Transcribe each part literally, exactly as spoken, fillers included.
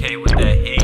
Okay, with that heat.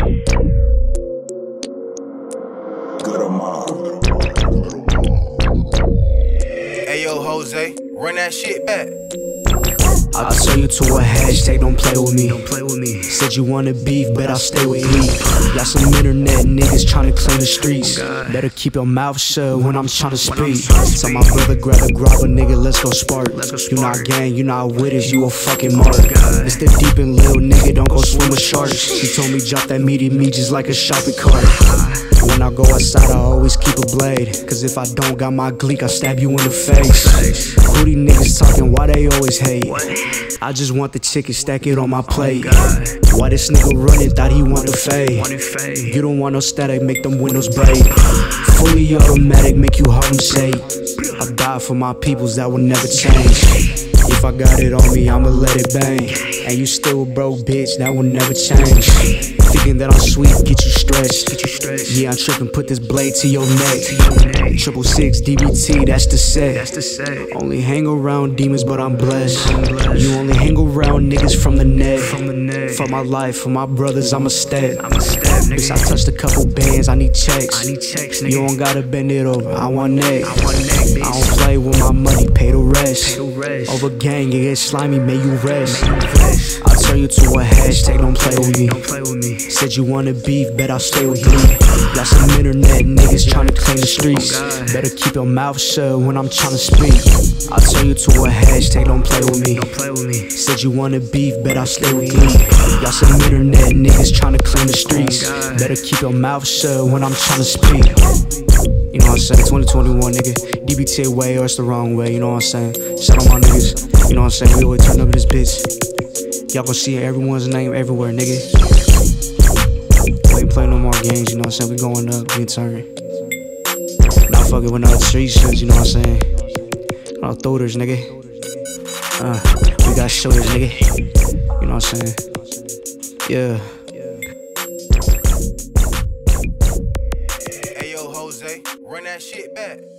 Hey yo, Jose, run that shit back. I'll turn you to a hashtag, don't play with me. Don't play with me. Said you wanna beef, bet I'll stay with Glee. Got some internet niggas tryna clean the streets. Better keep your mouth shut when I'm tryna speak. Tell my brother grab a grab a nigga, let's go spark. You not gang, you not with us, you a fucking mark. It's the deep and little nigga, don't go swim with sharks. She told me drop that meaty meat just like a shopping cart. When I go outside, I always keep a blade. Cause if I don't got my gleek, I stab you in the face. Who these niggas talking, why they always hate? I just want the chicken, stack it on my plate. Why this nigga running, thought he want the fade. You don't want no static, make them windows break. Fully automatic, make you Harlem Shake. I die for my peoples, that will never change. If I got it on me, I'ma let it bang. And you still a broke bitch, that will never change. Thinking that I'm sweet, get you stretched. Yeah, I'm tripping, put this blade to your neck. Triple six, D B T, that's the set. Only hang around demons, but I'm blessed. You only hang around niggas from the net. For my life, for my brothers, I'm a step. Bitch, I touched a couple bands, I need checks. You don't gotta bend it over, I want neck. I don't play with my money, pay the rest. Over gang, it get slimy, may you rest. I'll turn you to a hashtag, don't play with me. Said you wanna beef, bet I'll stay with you. Got some internet niggas tryna clean the streets. Better keep your mouth shut when I'm tryna speak. I'll turn you to a hashtag, don't play with me. Said you wanna beef, bet I'll stay with you. Got some internet niggas tryna clean the streets. Better keep your mouth shut when I'm tryna speak. You know what I'm saying? twenty twenty-one, nigga. D B T way or it's the wrong way, you know what I'm saying? Shout out my niggas, you know what I'm saying? We always turn up in this bitch. Y'all gon' see everyone's name everywhere, nigga. We ain't playing no more games, you know what I'm saying? We going up, we turn. Not fucking with no street shits, you know what I'm saying? No throwers, nigga. Uh, we got shoulders, nigga. You know what I'm saying? Yeah. Hey yo, Jose, run that shit back.